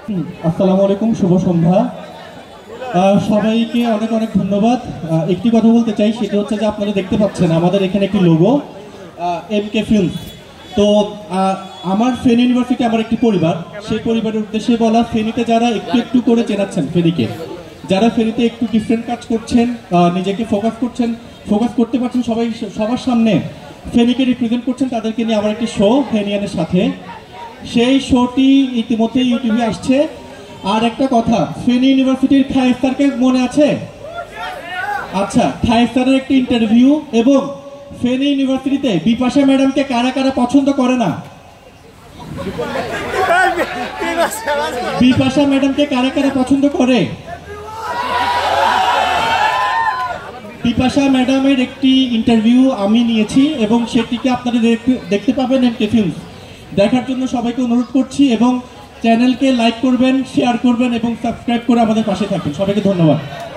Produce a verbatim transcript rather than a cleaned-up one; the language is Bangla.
আসসালামু আলাইকুম, শুভ সন্ধ্যা সবাইকে। অনেক অনেক ধন্যবাদ। একটি কথা বলতে চাই, সেটা হচ্ছে যে আপনারা দেখতে পাচ্ছেন আমাদের এখানে একটি লোগো এম কে ফিল্মস। তো আমার ফেনী ইউনিভার্সিটি আমার একটি পরিবার, সেই পরিবারের উদ্দেশ্যে বলা, ফেনীতে যারা একটু একটু করে চেনাচ্ছেন ফেনীকে, যারা ফেনীতে একটু ডিফারেন্ট কাজ করছেন, নিজেকে ফোকাস করছেন, ফোকাস করতে পারছেন সবাই সবার সামনে, ফেনীকে রিপ্রেজেন্ট করছেন, তাদেরকে নিয়ে আমার একটি শো ফেনিয়ানের সাথে। সেই শোটি ইতিমধ্যে ইউটিউবে আসছে। আর একটা কথা, ফেনী ইউনিভার্সিটির খায়েস স্যারকে মনে আছে? আচ্ছা, খায়েস স্যারের একটি ইন্টারভিউ এবং ফেনী ইউনিভার্সিটিতে বিপাশা ম্যাডামকে কারা কারা পছন্দ করে না? বিপাশা ম্যাডামকে কারা কারা পছন্দ করে? বিপাশা ম্যাডামের একটি ইন্টারভিউ আমি নিয়েছি এবং সেটিকে আপনারা দেখতে পাবেন এম কে ফিল্মস। দেখার জন্য সবাইকে অনুরোধ করছি এবং চ্যানেলকে লাইক করবেন, শেয়ার করবেন এবং সাবস্ক্রাইব করে আমাদের পাশে থাকবেন। সবাইকে ধন্যবাদ।